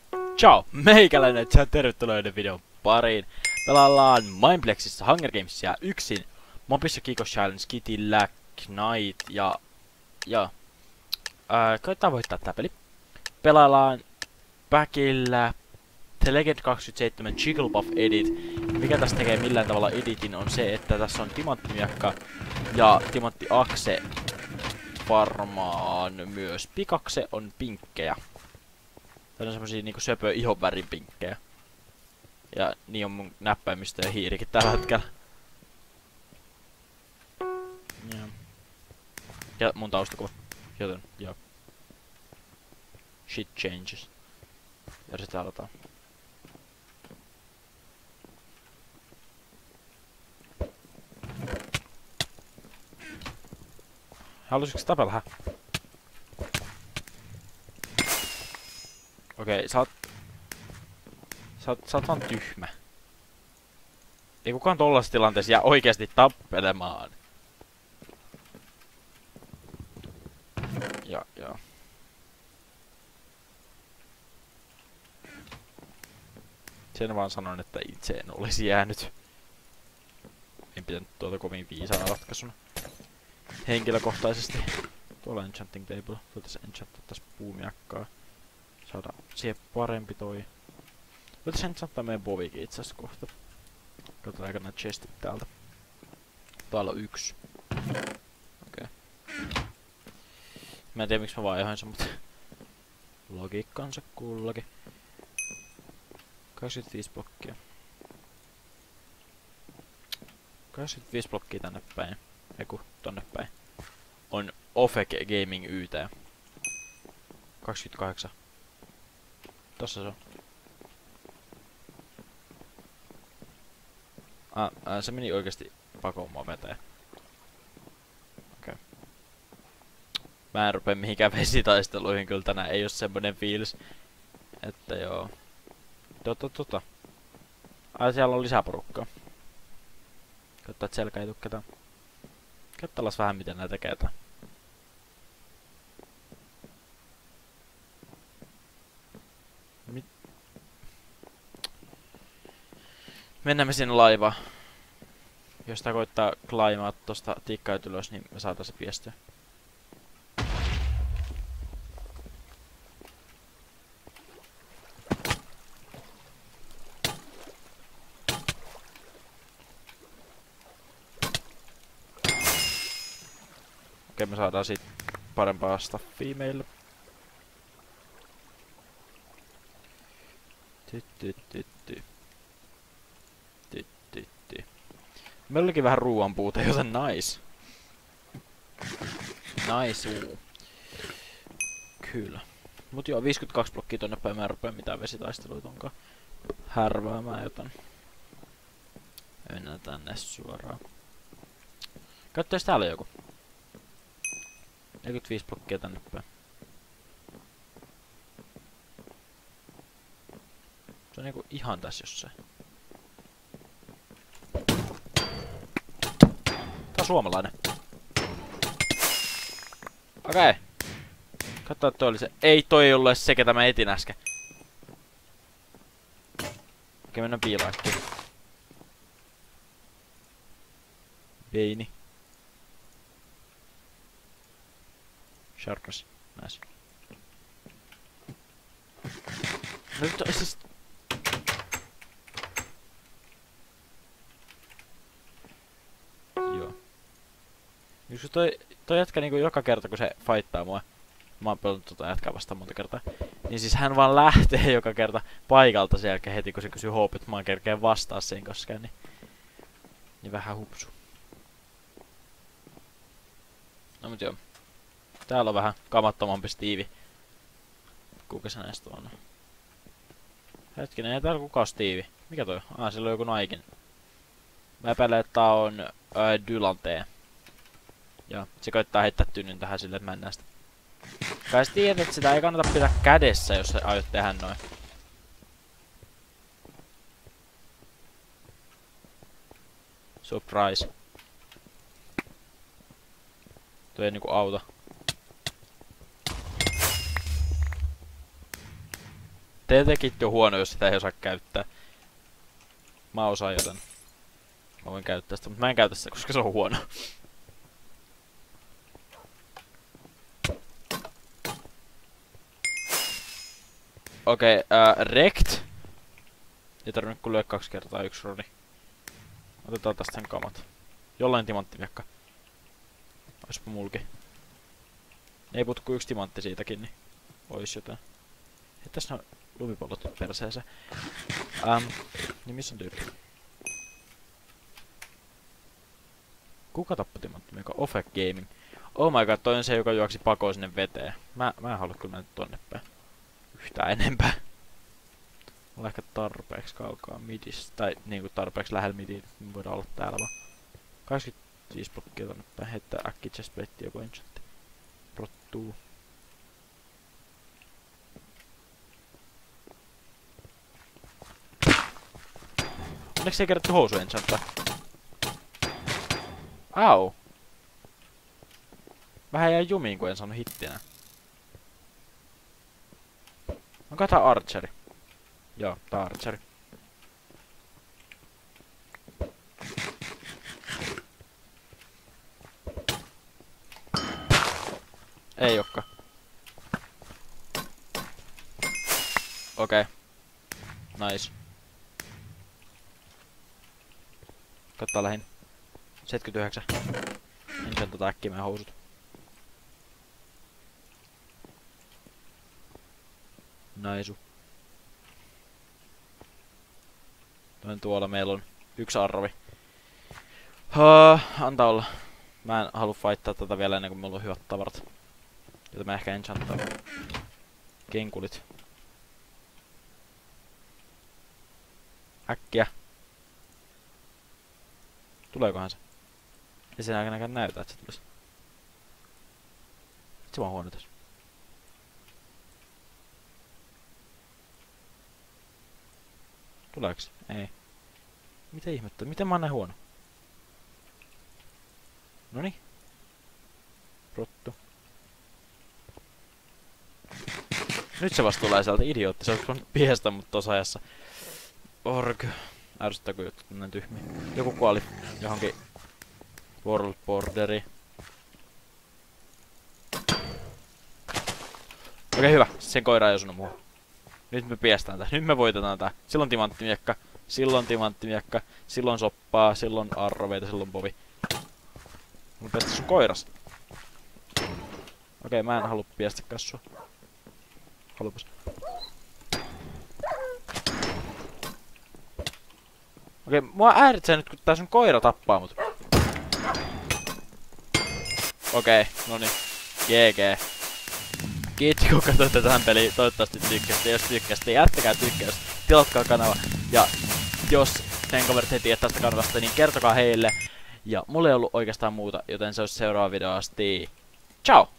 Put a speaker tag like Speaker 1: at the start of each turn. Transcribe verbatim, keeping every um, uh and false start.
Speaker 1: Ciao! Meikäläinen ja tervetuloa videon pariin. Pelaillaan Mindplexissa Hunger Gamesia yksin. Mobissa Kiko Challenge, Kitty, Lack, Knight ja... Ja... Ää, koittaa voittaa tää peli. Pelaillaan Backillä The Legend kaksikymmentäseitsemän Jigglypuff Edit. Mikä tässä tekee millään tavalla editin on se, että tässä on timanttimiakka ja timanttiakse. Varmaan myös pikakse on pinkkejä. Tää on semmosia niinku söpö ihonvärin pinkkejä. Ja niin on mun näppäimistö ja hiirikin tällä hetkellä. Ja, ja mun taustakuva. Joten joo. Shit changes. Ja sitä aloitetaan. Haluaisitko tapella, hä? Okei, okay, sä oot... Sä oot, sä oot vaan tyhmä. Ei kukaan tollaisessa tilanteessa jää oikeesti tappelemaan. Ja, joo. Sen vaan sanon, että itse en olisi jäänyt. En pitänyt tuota kovin viisaana ratkaisuna. Henkilökohtaisesti. Tuolla enchanting table. Voitais enchanttaa tässä puumiakkaa. Saada siihen parempi toi. Voitais enchanttaa meidän bovikin itse asiassa kohta. Katsotaanko nää chestit täältä. Täällä on yksi. Okei. Okay. Mä en tiedä miksi mä vaihoin sen, mutta... Logiikkansa kullakin. kaksikymmentäviisi blokkia. kaksikymmentäviisi blokkia tänne päin. Eiku, tonne päin. On Ofek Gaming Y T. kaksikymmentäkahdeksan. Tossa se on. Ah, äh, se meni oikeesti pakoon mua veteen. Okei. Okay. Mä en rupee mihinkään vesitaisteluihin kyllä tänään. Ei oo semmonen fiilis. Että joo. Tota tota. Ai siellä on lisää porukkaa. Katsotaan et selkä ei tuu ketään. Katsotaan vähän miten nää tekee tää. Mit? Mennään me sinne laivaan. Jos tää koittaa climbaa tosta tikkait ylös, niin me saatais viestiä. Okei, me saadaan siitä parempaa staffia meille. Ty, ty, ty, ty. Ty, ty, ty. Meillä olikin vähän ruuan puute, joten nice. Nice, uu. Kyllä. Mut joo, viisikymmentäkaksi blokkia tonne päin, mä en rupea mitään vesitaisteluita onkaan härväämään, joten... Mennään tänne suoraan. Katso, jos täällä on joku. neljäkymmentäviisi blokkia tänne päin. Se on niinku ihan tässä jossain. Tää on suomalainen. Okei. Okay. Katsotaan, että toi oli se. Ei, toi ei ollut edes se, ketä mä etin äsken. Okei, okay, mennään piilaakkiin. Veini. Sharpness. Nice. Nyt on siis... Joo. Just toi, toi jätkä niinku joka kerta kun se fighttaa mua. Mä oon pelannut tota jätkää vastaan monta kertaa. Niin siis hän vaan lähtee joka kerta paikalta sen jälkeen heti kun se kysyy hope, että mä oon kerkeen vastaa siihen koskaan. Niin, niin vähän hupsu. No mut joo. Täällä on vähän kamattomampi Stevie. Kuka se näistä on? Hetkinen, ei täällä kukaan Stevie. Mikä toi? Ah, sillä on joku naikin. Mä epäilen, että tää on äh, Dylantee. Ja se koittaa heittää tynnyn tähän silleen, että mä en näe sitä. Kai sä tiedät, että sitä ei kannata pitää kädessä, jos sä aiot tehdä noin. Surprise. Tuo ei niinku auta. Te tekit jo huono, jos sitä ei osaa käyttää. Mä osaan joten. Mä voin käyttää sitä, mutta mä en käytä sitä, koska se on huono. Okei, okay, uh, rekt. Ei tarvinnut kun lyö kaksi kertaa yksi runi. Otetaan tästä sen kamat. Jollain timanttiviekka. Oispa mulki. Ei puutu kuin yksi timantti siitäkin, niin ois jotain. Hei, tässä on lumipallot perseeseen. Ähm, niin missä on tyyppi? Kuka tappoi timanttiviekka? Offek Gaming. Oh my god, toi on se, joka juoksi pakoon sinne veteen. Mä, mä en halua kyllä mennä tonne päin. Yhtään enempää. Olla ehkä tarpeeksi kaukaa midistä, tai niinku tarpeeksi lähellä midiin, me voidaan olla täällä vaan. kaksikymmentäviisi blokkia tonne päin, heittää äkki chestplate joku enchantti. Rottuu. Onneksi ei kerätty housu enchanttaa. Au! Vähän jäi jumiin, kun en saanut hittiä. Onko tää archeri? Joo, tää archeri. Ei ookaan. Okei. Okay. Nice. Kattaa lähin. seitsemänkymmentäyhdeksän. Ensin tota äkkiä meidän housut. Naisu. Toinen tuolla meillä on yksi arvi. Uh, antaa olla. Mä en halua fightaa tätä vielä ennen kuin meillä on hyvät tavarat. Joten mä ehkä enchanttaan kenkulit. Äkkiä. Tuleekohan se? Ei sen ainakaan näytä, että se tulisi. Se vaan huono tässä. Tuleeks? Ei. Mitä ihmettä? Miten mä oon näin huono? Noni. Rottu. Nyt se vasta tulee sieltä idiootti. Se olisi piestä mut tossa ajassa. Org. Ärsyttää kun juttu näin tyhmiä. Joku kuoli johonkin World Borderiin. Okei, hyvä. Sen koira ei osunut muuhun. Nyt me piestään tää. Nyt me voitetaan tää. Silloin timanttimiekka. Silloin timanttimiekka. Silloin soppaa. Silloin arroveita. Silloin bovi. Mun pestä sun koiras. Okei, mä en halua piestä kassua. Halupas. Okei, mua häiritsee nyt kun tää sun koira tappaa mut. Okei, noniin. G G. Kiitos kun katsoitte tähän peliin. Toivottavasti tykkäsitte. Jos tykkäsitte, jättäkää tykkäys. Tilatkaa kanava. Ja jos teidän kaverit ei tiedä tästä kanavasta, niin kertokaa heille. Ja mulla ei ollut oikeastaan muuta, joten se olisi seuraava video asti. Ciao!